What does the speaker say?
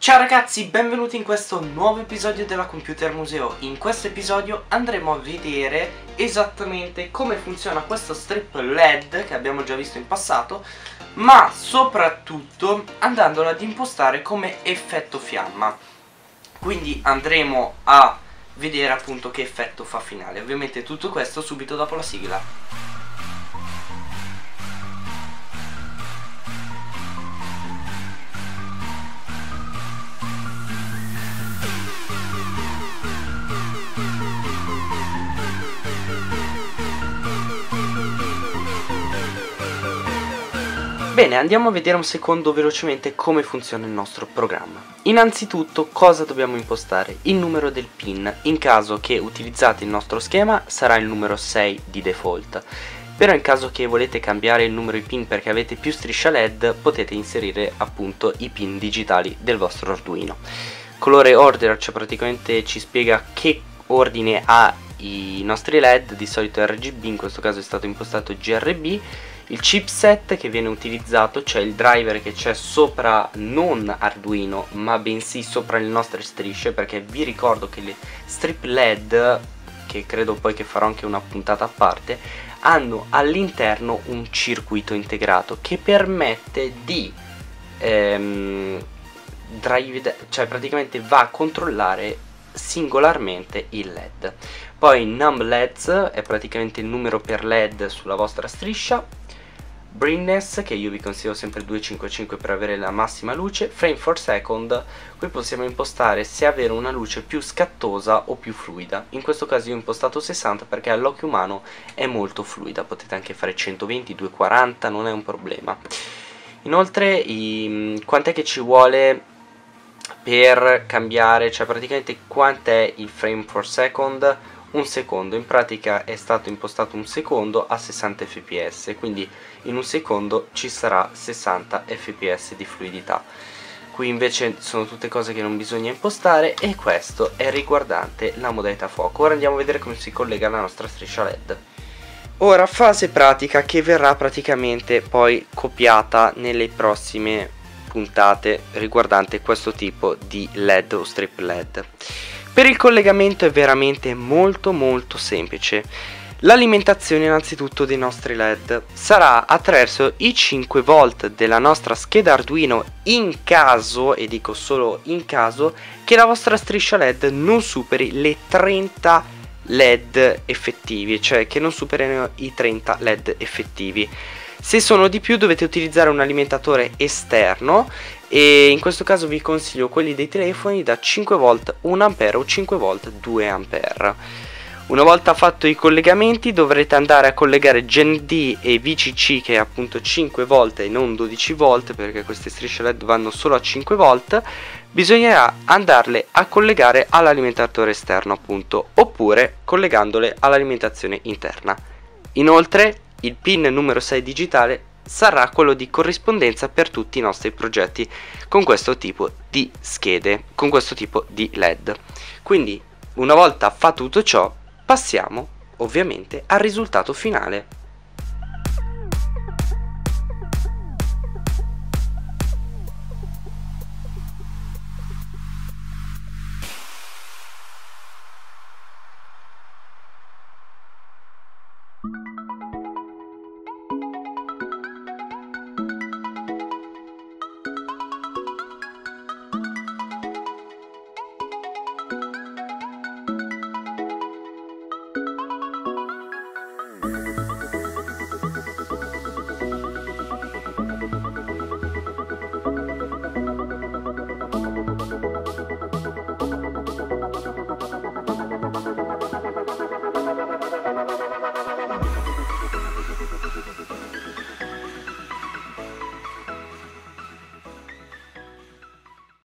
Ciao ragazzi, benvenuti in questo nuovo episodio della Computer Museo. In questo episodio andremo a vedere esattamente come funziona questo strip LED che abbiamo già visto in passato, ma soprattutto andandolo ad impostare come effetto fiamma. Quindi andremo a vedere appunto che effetto fa finale. Ovviamente tutto questo subito dopo la sigla. Bene, andiamo a vedere un secondo velocemente come funziona il nostro programma. Innanzitutto cosa dobbiamo impostare? Il numero del pin. In caso che utilizzate il nostro schema sarà il numero 6 di default. Però in caso che volete cambiare il numero di pin perché avete più striscia LED, potete inserire appunto i pin digitali del vostro Arduino. Colore order, cioè praticamente ci spiega che ordine ha i nostri LED, di solito RGB, in questo caso è stato impostato GRB. Il chipset che viene utilizzato, cioè il driver che c'è sopra non Arduino ma bensì sopra le nostre strisce, perché vi ricordo che le strip LED, che credo poi che farò anche una puntata a parte, hanno all'interno un circuito integrato che permette di cioè praticamente va a controllare singolarmente il LED. Poi num LEDs è praticamente il numero per LED sulla vostra striscia. Brightness, che io vi consiglio sempre 255 per avere la massima luce. Frame per second, qui possiamo impostare se avere una luce più scattosa o più fluida. In questo caso io ho impostato 60 perché all'occhio umano è molto fluida, potete anche fare 120, 240, non è un problema. Inoltre quant'è che ci vuole per cambiare, cioè praticamente quant'è il frame per second? Un secondo. In pratica è stato impostato un secondo a 60 fps, quindi in un secondo ci sarà 60 fps di fluidità. Qui invece sono tutte cose che non bisogna impostare, e questo è riguardante la modalità fuoco. Ora andiamo a vedere come si collega la nostra striscia LED. Ora fase pratica che verrà praticamente poi copiata nelle prossime puntate riguardante questo tipo di LED o strip LED. Per il collegamento è veramente molto semplice. L'alimentazione innanzitutto dei nostri LED sarà attraverso i 5 volt della nostra scheda Arduino, in caso, e dico solo in caso, che la vostra striscia LED non superi le 30 LED effettivi, cioè che non superino i 30 LED effettivi. Se sono di più dovete utilizzare un alimentatore esterno, e in questo caso vi consiglio quelli dei telefoni da 5 volt 1 A o 5 volt 2 A. Una volta fatto i collegamenti dovrete andare a collegare Gen D e VCC, che è appunto 5 volt e non 12 volt, perché queste strisce LED vanno solo a 5 volt. Bisognerà andarle a collegare all'alimentatore esterno appunto, oppure collegandole all'alimentazione interna. Inoltre il pin numero 6 digitale sarà quello di corrispondenza per tutti i nostri progetti con questo tipo di schede, con questo tipo di LED. Quindi una volta fatto tutto ciò passiamo ovviamente al risultato finale.